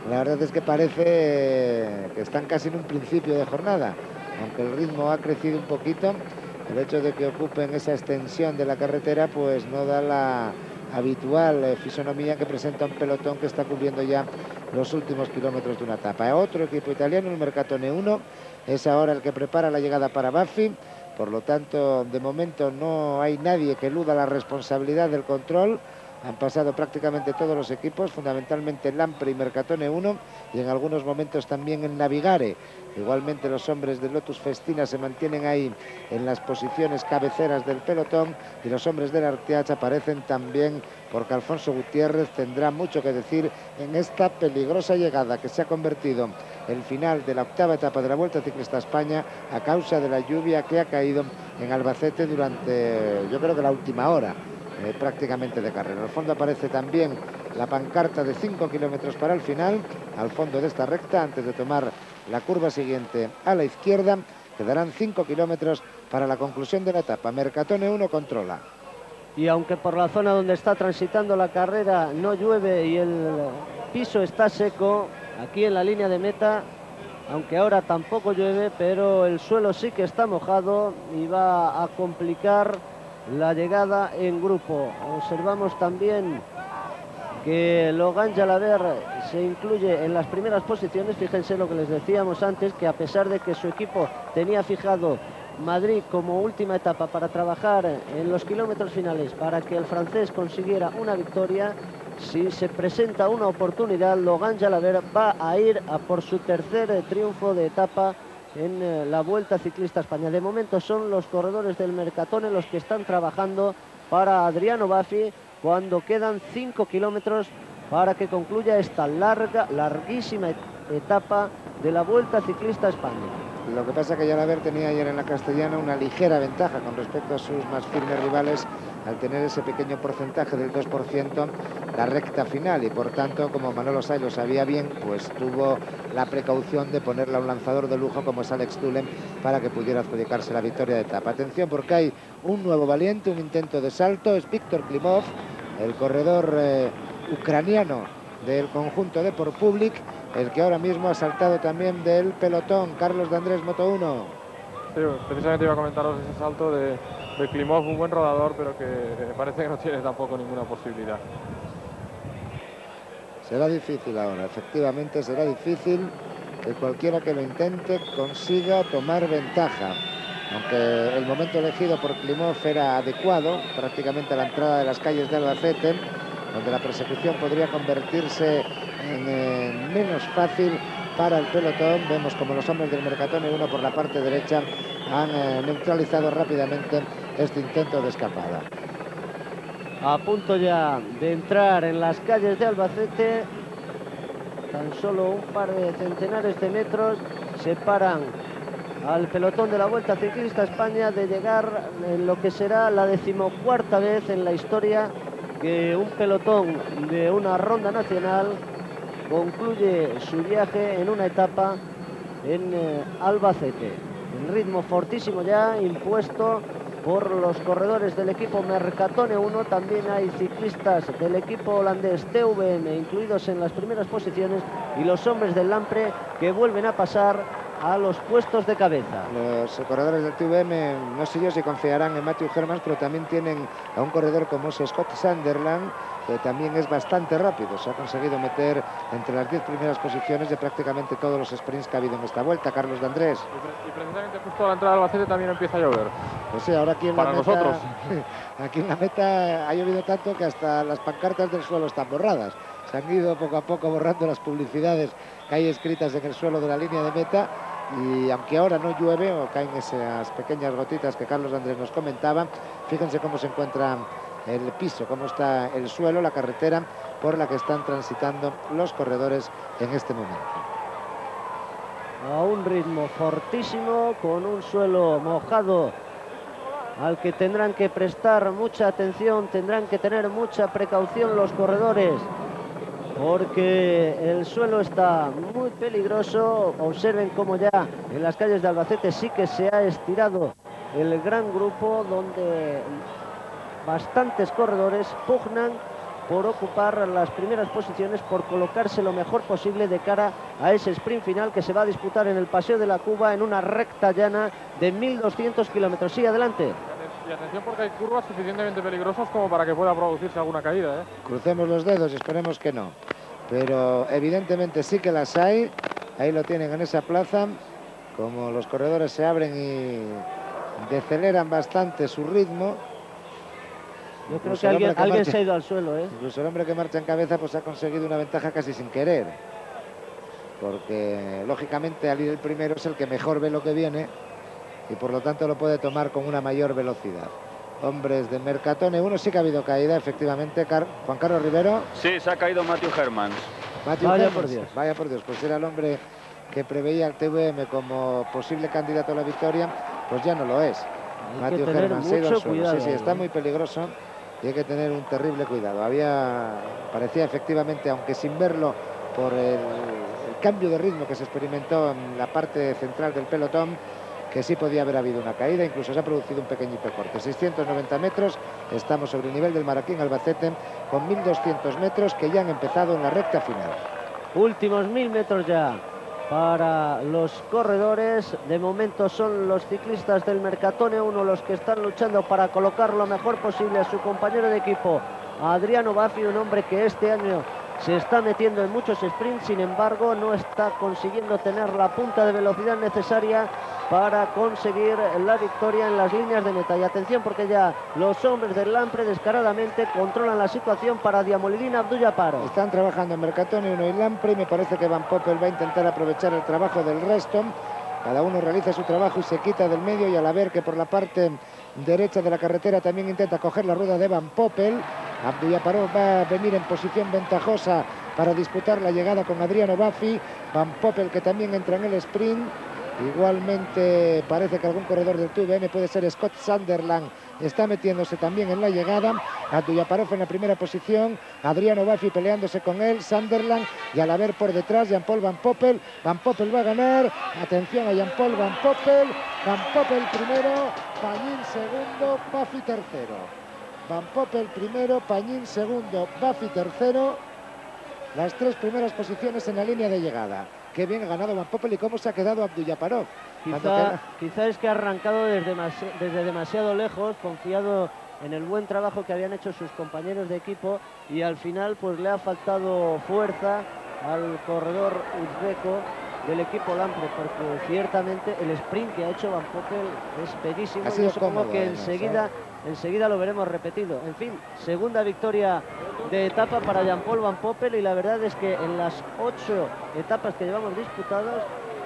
La verdad es que parece que están casi en un principio de jornada, aunque el ritmo ha crecido un poquito. El hecho de que ocupen esa extensión de la carretera pues no da la habitual fisonomía que presenta un pelotón que está cubriendo ya los últimos kilómetros de una etapa. Otro equipo italiano, el Mercatone 1, es ahora el que prepara la llegada para Baffi. Por lo tanto, de momento no hay nadie que eluda la responsabilidad del control. Han pasado prácticamente todos los equipos, fundamentalmente Lampre y Mercatone 1, y en algunos momentos también el Navigare. Igualmente los hombres de Lotus Festina se mantienen ahí en las posiciones cabeceras del pelotón, y los hombres del Arteach aparecen también, porque Alfonso Gutiérrez tendrá mucho que decir en esta peligrosa llegada que se ha convertido el final de la octava etapa de la Vuelta Ciclista a España a causa de la lluvia que ha caído en Albacete durante, yo creo que la última hora prácticamente de carrera. Al fondo aparece también la pancarta de 5 kilómetros para el final, al fondo de esta recta, antes de tomar la curva siguiente a la izquierda. Quedarán 5 kilómetros para la conclusión de la etapa. Mercatone 1 controla. Y aunque por la zona donde está transitando la carrera no llueve y el piso está seco, aquí en la línea de meta, aunque ahora tampoco llueve, pero el suelo sí que está mojado y va a complicar la llegada en grupo. Observamos también que Logan Jalabert se incluye en las primeras posiciones. Fíjense lo que les decíamos antes, que a pesar de que su equipo tenía fijado Madrid como última etapa para trabajar en los kilómetros finales para que el francés consiguiera una victoria, si se presenta una oportunidad, Logan Jalabert va a ir a por su tercer triunfo de etapa en la Vuelta Ciclista a España. De momento son los corredores del Mercatone los que están trabajando para Adriano Baffi cuando quedan 5 kilómetros para que concluya esta larguísima etapa de la Vuelta Ciclista a España. Lo que pasa es que Jalabert tenía ayer en la Castellana una ligera ventaja con respecto a sus más firmes rivales al tener ese pequeño porcentaje del 2% la recta final, y por tanto, como Manolo Saiz lo sabía bien, pues tuvo la precaución de ponerle a un lanzador de lujo como es Alex Tulem para que pudiera adjudicarse la victoria de etapa. Atención, porque hay un nuevo valiente, un intento de salto, es Víctor Klimov, el corredor ucraniano del conjunto de Por Public, el que ahora mismo ha saltado también del pelotón. Carlos de Andrés, Moto 1. Sí, precisamente iba a comentaros ese salto de Klimov, un buen rodador, pero que parece que no tiene tampoco ninguna posibilidad. Será difícil ahora, efectivamente será difícil que cualquiera que lo intente consiga tomar ventaja. Aunque el momento elegido por Klimov era adecuado, prácticamente a la entrada de las calles de Albacete, donde la persecución podría convertirse en menos fácil para el pelotón. Vemos como los hombres del Mercatone 1 por la parte derecha han neutralizado rápidamente este intento de escapada. A punto ya de entrar en las calles de Albacete, tan solo un par de centenares de metros separan al pelotón de la Vuelta Ciclista a España de llegar en lo que será la 14ª vez en la historia que un pelotón de una ronda nacional concluye su viaje en una etapa en Albacete. El ritmo fortísimo ya impuesto por los corredores del equipo Mercatone 1. También hay ciclistas del equipo holandés TVM incluidos en las primeras posiciones, y los hombres del Lampre que vuelven a pasar a los puestos de cabeza. Los corredores del TVM, no sé yo si confiarán en Matthew Hermans, pero también tienen a un corredor como es Scott Sunderland, que también es bastante rápido. Se ha conseguido meter entre las 10 primeras posiciones de prácticamente todos los sprints que ha habido en esta vuelta. Carlos de Andrés. Y precisamente justo a la entrada de Albacete también empieza a llover. Pues sí, ahora aquí en para la meta, nosotros. aquí en la meta ha llovido tanto que hasta las pancartas del suelo están borradas. Se han ido poco a poco borrando las publicidades que hay escritas en el suelo de la línea de meta, y aunque ahora no llueve o caen esas pequeñas gotitas que Carlos Andrés nos comentaba, fíjense cómo se encuentra el piso, cómo está el suelo, la carretera por la que están transitando los corredores en este momento. A un ritmo fortísimo, con un suelo mojado al que tendrán que prestar mucha atención, tendrán que tener mucha precaución los corredores, porque el suelo está muy peligroso. Observen cómo ya en las calles de Albacete sí que se ha estirado el gran grupo, donde bastantes corredores pugnan por ocupar las primeras posiciones, por colocarse lo mejor posible de cara a ese sprint final que se va a disputar en el Paseo de la Cuba en una recta llana de 1.200 kilómetros. Sí, adelante. Y atención porque hay curvas suficientemente peligrosas como para que pueda producirse alguna caída, ¿eh? Crucemos los dedos y esperemos que no. Pero evidentemente sí que las hay. Ahí lo tienen en esa plaza. Como los corredores se abren y deceleran bastante su ritmo. Yo creo que alguien se ha ido al suelo, ¿eh? Incluso el hombre que marcha en cabeza pues ha conseguido una ventaja casi sin querer. Porque lógicamente al ir el primero es el que mejor ve lo que viene y por lo tanto lo puede tomar con una mayor velocidad. Hombres de Mercatone, uno sí que ha habido caída, efectivamente. Juan Carlos Rivero. Sí, se ha caído Matthew Hermans. Vaya por Dios. Vaya por Dios, pues era el hombre que preveía al TVM como posible candidato a la victoria, pues ya no lo es. Matthew Hermans se ha ido al suelo. Sí, está muy peligroso y hay que tener un terrible cuidado. Parecía efectivamente, aunque sin verlo, por el cambio de ritmo que se experimentó en la parte central del pelotón, que sí podía haber habido una caída, incluso se ha producido un pequeñito corte. 690 metros, estamos sobre el nivel del Maraquín Albacete, con 1.200 metros que ya han empezado en la recta final. Últimos 1.000 metros ya para los corredores. De momento son los ciclistas del Mercatone 1 los que están luchando para colocar lo mejor posible a su compañero de equipo, Adriano Baffi, un hombre que este año se está metiendo en muchos sprints, sin embargo no está consiguiendo tener la punta de velocidad necesaria para conseguir la victoria en las líneas de meta. Y atención porque ya los hombres del Lampre descaradamente controlan la situación para Diamoldina Abdul-Jabbarov. Están trabajando en Mercatone 1 y Lampre y me parece que Van Poppel va a intentar aprovechar el trabajo del resto. Cada uno realiza su trabajo y se quita del medio, y al ver que por la parte derecha de la carretera también intenta coger la rueda de Van Poppel, Abdul-Jabbarov va a venir en posición ventajosa para disputar la llegada con Adriano Baffi. Van Poppel que también entra en el sprint. Igualmente parece que algún corredor del TVM, puede ser Scott Sunderland, está metiéndose también en la llegada. Abdul-Jabbarov en la primera posición, Adriano Baffi peleándose con él, Sunderland, y al haber por detrás Jean-Paul Van Poppel. Van Poppel va a ganar, atención a Jean-Paul Van Poppel. Van Poppel primero, Pañín segundo, Baffi tercero. Van Poppel primero, Pañín segundo, Baffi tercero. Las tres primeras posiciones en la línea de llegada. Qué bien ha ganado Van Poppel y cómo se ha quedado Abdul-Jabbarov. Quizá es que ha arrancado desde demasiado lejos, confiado en el buen trabajo que habían hecho sus compañeros de equipo, y al final pues le ha faltado fuerza al corredor uzbeco del equipo Lampre, porque ciertamente el sprint que ha hecho Van Poppel es bellísimo. Yo supongo que enseguida lo veremos repetido. En fin, segunda victoria de etapa para Jean-Paul Van Poppel, y la verdad es que en las 8 etapas que llevamos disputadas,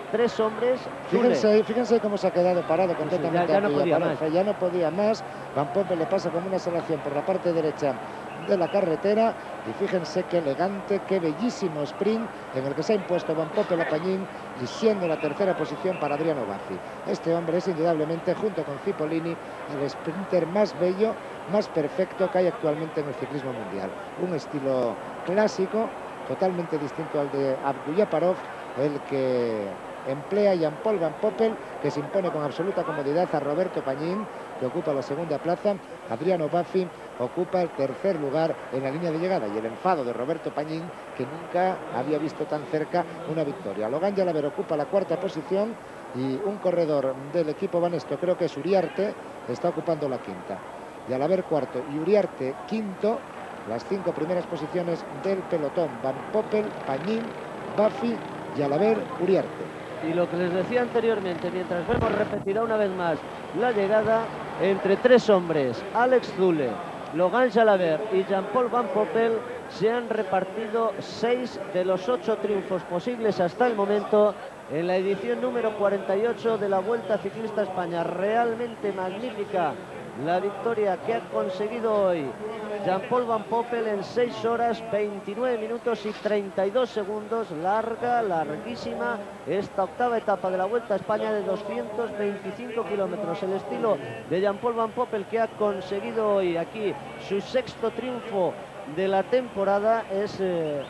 3 hombres. Fíjense cómo se ha quedado parado completamente. Ya no podía más. Ya no podía más. Van Poppel le pasa como una salación por la parte derecha de la carretera, y fíjense qué elegante, qué bellísimo sprint en el que se ha impuesto Van Poppel a Pañín, y siendo la tercera posición para Adriano Baffi. Este hombre es indudablemente, junto con Cipollini, el sprinter más bello, más perfecto que hay actualmente en el ciclismo mundial. Un estilo clásico, totalmente distinto al de Abdul-Jabbarov, el que emplea Jean-Paul Van Poppel, que se impone con absoluta comodidad a Roberto Pañín, que ocupa la segunda plaza. Adriano Baffi ocupa el tercer lugar en la línea de llegada, y el enfado de Roberto Pañín, que nunca había visto tan cerca una victoria. Logan Jalaber ocupa la cuarta posición, y un corredor del equipo Banesto, creo que es Uriarte, está ocupando la quinta. Jalaber cuarto y Uriarte quinto, las 5 primeras posiciones del pelotón: Van Poppel, Pañín, Baffi, Jalaber, Uriarte. Y lo que les decía anteriormente, mientras vemos repetirá una vez más la llegada entre 3 hombres, Alex Zule, Logan Jalaber y Jean-Paul Van Poppel, se han repartido 6 de los 8 triunfos posibles hasta el momento en la edición número 48 de la Vuelta Ciclista a España. Realmente magnífica la victoria que ha conseguido hoy Jean-Paul Van Poppel en 6 horas, 29 minutos y 32 segundos. Larguísima esta octava etapa de la Vuelta a España de 225 kilómetros. El estilo de Jean-Paul Van Poppel, que ha conseguido hoy aquí su 6º triunfo de la temporada, es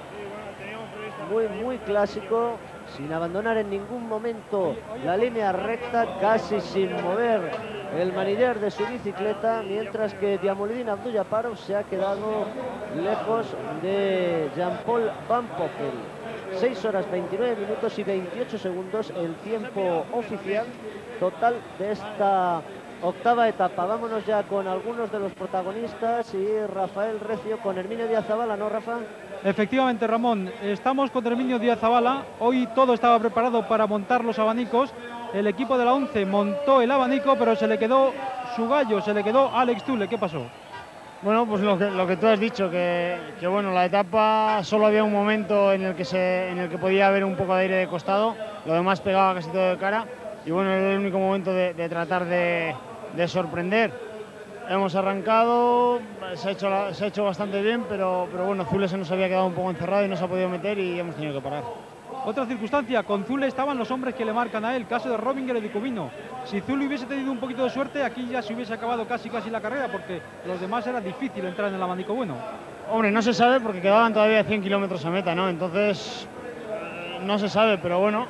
muy clásico, sin abandonar en ningún momento la línea recta, casi sin mover el manillar de su bicicleta, mientras que Diamoldina Abdul-Jabbarov se ha quedado lejos de Jean-Paul Van Poppel. 6 horas 29 minutos y 28 segundos el tiempo oficial total de esta octava etapa. Vámonos ya con algunos de los protagonistas y Rafael Recio con Herminio Díaz Zabala, ¿no, Rafa? Efectivamente, Ramón, estamos con Herminio Díaz Zabala. Hoy todo estaba preparado para montar los abanicos. El equipo de la 11 montó el abanico, pero se le quedó su gallo, se le quedó Alex Thule. ¿Qué pasó? Bueno, pues lo que tú has dicho, que bueno, la etapa solo había un momento en el que podía haber un poco de aire de costado, lo demás pegaba casi todo de cara, y bueno, era el único momento de tratar de sorprender. Hemos arrancado, se ha hecho bastante bien, pero bueno, Thule se nos había quedado un poco encerrado y no se ha podido meter y hemos tenido que parar. Otra circunstancia, con Thule estaban los hombres que le marcan a él, caso de Rominger y de Cubino. Si Thule hubiese tenido un poquito de suerte, aquí ya se hubiese acabado casi la carrera, porque los demás era difícil entrar en el abanico bueno. Hombre, no se sabe porque quedaban todavía 100 kilómetros a meta, ¿no? Entonces, no se sabe, pero bueno,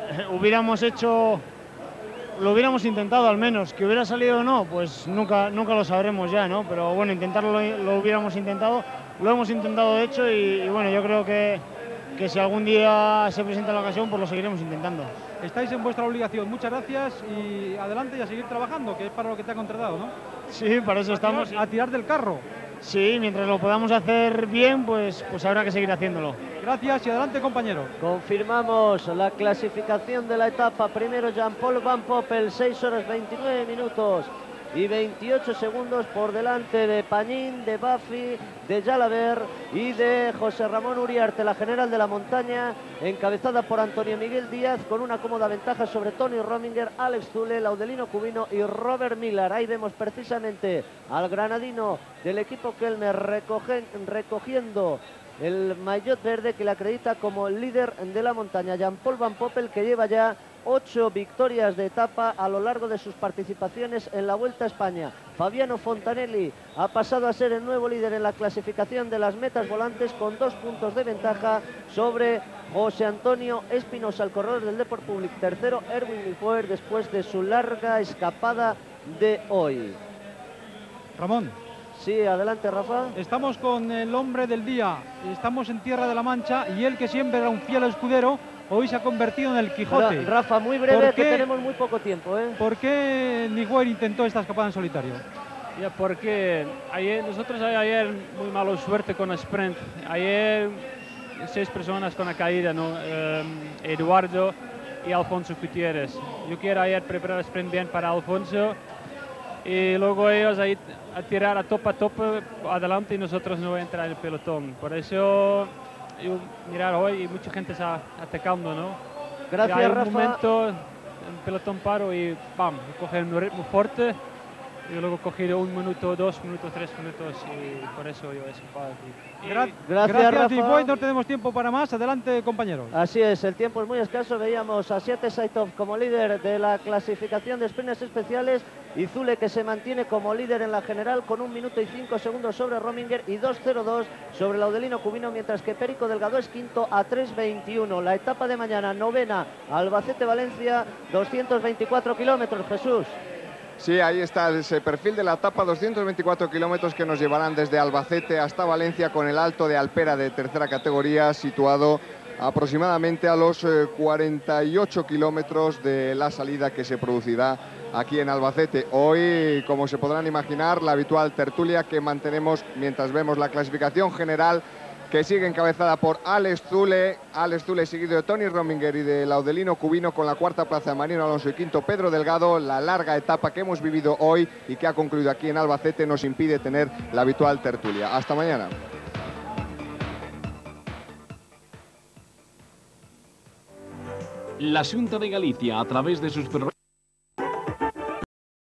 lo hubiéramos intentado al menos. Que hubiera salido o no, pues nunca lo sabremos ya, ¿no? Pero bueno, intentarlo lo hubiéramos intentado, lo hemos intentado de hecho y bueno, yo creo que si algún día se presenta la ocasión, pues lo seguiremos intentando. Estáis en vuestra obligación, muchas gracias y adelante y a seguir trabajando, que es para lo que te ha contratado, ¿no? Sí, para eso estamos. A tirar del carro. Sí, mientras lo podamos hacer bien, pues habrá que seguir haciéndolo. Gracias y adelante, compañero. Confirmamos la clasificación de la etapa. Primero Jean-Paul Van Poppel, 6 horas 29 minutos y 28 segundos por delante de Pañín, de Buffy, de Jalabert y de José Ramón Uriarte, la general de la montaña, encabezada por Antonio Miguel Díaz, con una cómoda ventaja sobre Tony Rominger, Alex Thule, Laudelino Cubino y Robert Millar. Ahí vemos precisamente al granadino del equipo Kellner recogiendo el maillot verde que le acredita como líder de la montaña. Jean-Paul Van Poppel, que lleva ya 8 victorias de etapa a lo largo de sus participaciones en la Vuelta a España. Fabiano Fontanelli ha pasado a ser el nuevo líder en la clasificación de las metas volantes con 2 puntos de ventaja sobre José Antonio Espinosa, el corredor del Deport Public. Tercero, Erwin Milfoer, después de su larga escapada de hoy. Ramón. Sí, adelante, Rafa. Estamos con el hombre del día. Estamos en Tierra de la Mancha y él, que siempre era un fiel escudero, hoy se ha convertido en el Quijote. Rafa, muy breve, que tenemos muy poco tiempo, ¿eh? ¿Por qué Niguel intentó esta escapada en solitario? Ya, porque nosotros ayer muy mala suerte con el sprint. Ayer 6 personas con la caída, ¿no? Eduardo y Alfonso Gutiérrez. Yo quiero ayer preparar el sprint bien para Alfonso y luego ellos ahí a tirar a tope adelante y nosotros no entrar en el pelotón. Por eso yo mirar hoy mucha gente está atacando, ¿no? Gracias, hay Rafa. un momento en pelotón paro y ¡pam! Coge un ritmo fuerte y luego cogido 1 minuto, 2 minutos, 3 minutos y por eso yo he escapado aquí. Gracias, Rafa. Niguel, no tenemos tiempo para más. Adelante, compañeros. Así es, el tiempo es muy escaso. Veíamos a Siete Saitov como líder de la clasificación de sprints especiales y Thule, que se mantiene como líder en la general con 1 minuto y 5 segundos sobre Rominger y 2:02 sobre Laudelino Cubino, mientras que Perico Delgado es quinto a 3:21. La etapa de mañana, novena, Albacete-Valencia, 224 kilómetros. Jesús. Sí, ahí está ese perfil de la etapa, 224 kilómetros que nos llevarán desde Albacete hasta Valencia, con el Alto de Alpera de tercera categoría situado aproximadamente a los 48 kilómetros de la salida que se producirá aquí en Albacete. Hoy, como se podrán imaginar, la habitual tertulia que mantenemos mientras vemos la clasificación general, que sigue encabezada por Alex Thule, seguido de Tony Rominger y de Laudelino Cubino, con la cuarta plaza de Marino Alonso y quinto Pedro Delgado. La larga etapa que hemos vivido hoy y que ha concluido aquí en Albacete nos impide tener la habitual tertulia. Hasta mañana. La Xunta de Galicia, a través de sus programas